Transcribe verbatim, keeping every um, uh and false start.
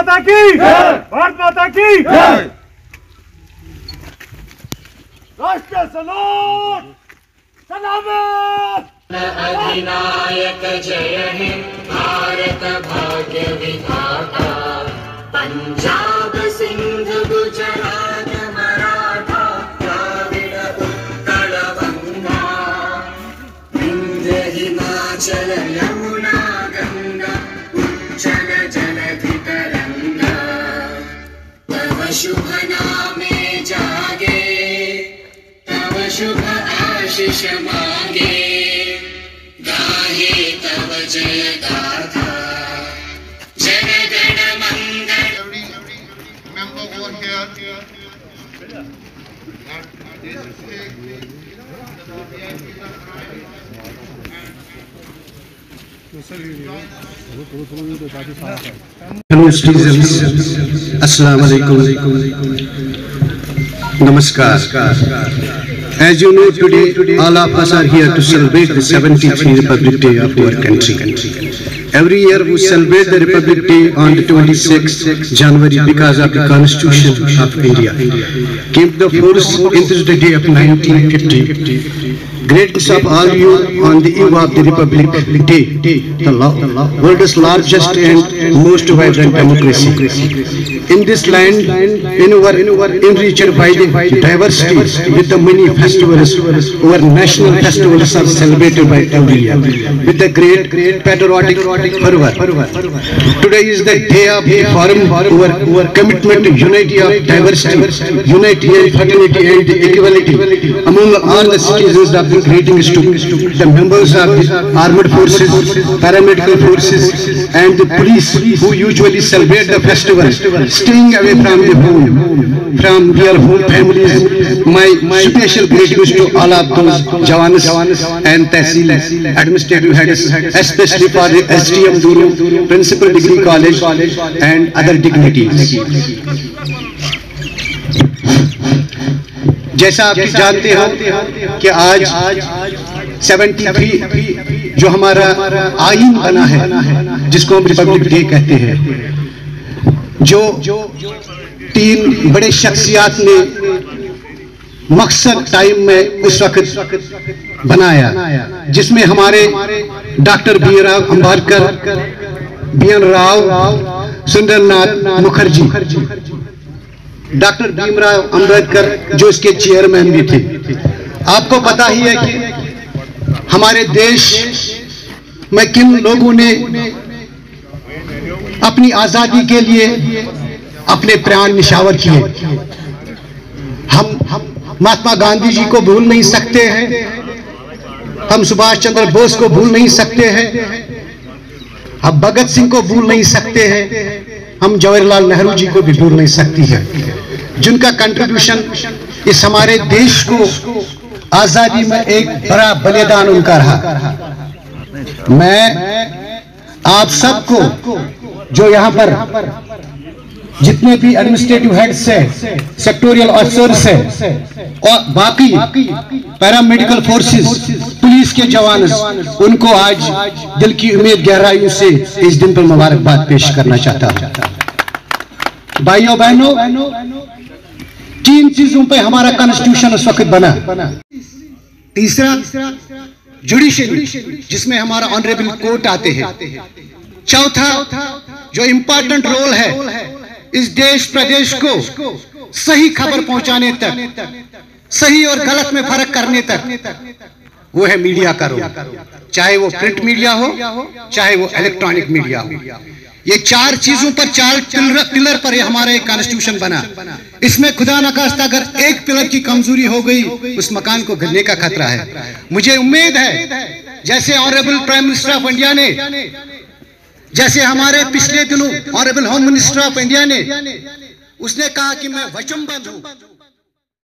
माता की, भारत माता की। राष्ट्र सलाम सलामत। अधिनायक जय हे भारत भाग्य विधाता, पंजाब सिंध गुजरात मराठा द्राविड़ उत्कल गंगा, विंध्य हिमाचल यमुना गंगा, उज्जल जलधि तरंगा। तव शुभ नामे जागे, तव शुभ आशीष मांगे, गाहे तव जय गाथा, जन गण मंगल। Member over here. Hello citizens, Assalamu alaikum, Namaskar. As you know, today all of us are here to celebrate the seventieth Republic Day of our country. Every year we celebrate the Republic Day on the twenty-sixth January because of the Constitution of India came to the force into the day of nineteen fifty. Greetings of all you on the eve of the Republic Day, the world's largest and most vibrant democracy. In this land, in our enriched by the diversity with the many festivals, our national festivals are celebrated by every year with the great patriotic fervor. Today is the day of the forum, our commitment to unity of diversity, unity and fraternity and equality among all the citizens of the greetings to the members of the armed forces, paramedical forces and the police who usually celebrate the festival staying away from the home, from their home families. My, my special greetings to all of those Jawans and Tehsil administrative heads, especially for the S D M Duru, Principal Degree College and other dignitaries. जैसा आप जानते हो कि आज तिहत्तर जो हमारा आईन बना है, जिसको हम रिपब्लिक डे कहते हैं, जो तीन बड़े शख्सियात ने मकसद टाइम में उस वक्त बनाया, जिसमें हमारे doctor B R Ambedkar, B N Rao, Sundarnath Mukherjee, doctor Bhimrao Ambedkar जो इसके चेयरमैन भी थे। आपको पता ही है कि हमारे देश में किन लोगों ने अपनी आजादी के लिए अपने प्राण निछावर किए। हम महात्मा गांधी जी को भूल नहीं सकते हैं, हम सुभाष चंद्र बोस को भूल नहीं सकते हैं, हम भगत सिंह को भूल नहीं सकते हैं, हम जवाहरलाल नेहरू जी को भी भूल नहीं सकती है, जिनका कंट्रीब्यूशन इस हमारे देश को आजादी में एक बड़ा बलिदान उनका रहा। मैं आप सबको जो यहाँ पर जितने भी एडमिनिस्ट्रेटिव हेड्स हैं, सेक्टोरियल ऑफिसर्स हैं और बाकी पैरामेडिकल फोर्सेस, पुलिस के जवान, उनको आज दिल की उम्मीद गहराइयों से इस दिन पर मुबारकबाद पेश करना चाहता हूं। भाइयों बहनों, तीन चीजों पे हमारा कॉन्स्टिट्यूशन उस वक्त बना। तीसरा जुडिशरी, जिसमें हमारा ऑनरेबल कोर्ट आते हैं। चौथा जो इंपॉर्टेंट रोल है इस देश प्रदेश को सही खबर पहुंचाने तक, सही और गलत में फर्क करने तक, वो है मीडिया का रोल, चाहे वो प्रिंट मीडिया हो, चाहे वो इलेक्ट्रॉनिक मीडिया हो। ये चार चीजों पर, चार पिलर पर हमारा एक कॉन्स्टिट्यूशन बना। इसमें खुदा न खास्ता अगर एक पिलर की कमजोरी हो गई, उस मकान को गिरने का खतरा है। मुझे उम्मीद है जैसे honourable prime minister of India ने, जैसे हमारे पिछले दिनों honourable home minister of India ने, उसने कहा कि मैं वचनबद्ध हूं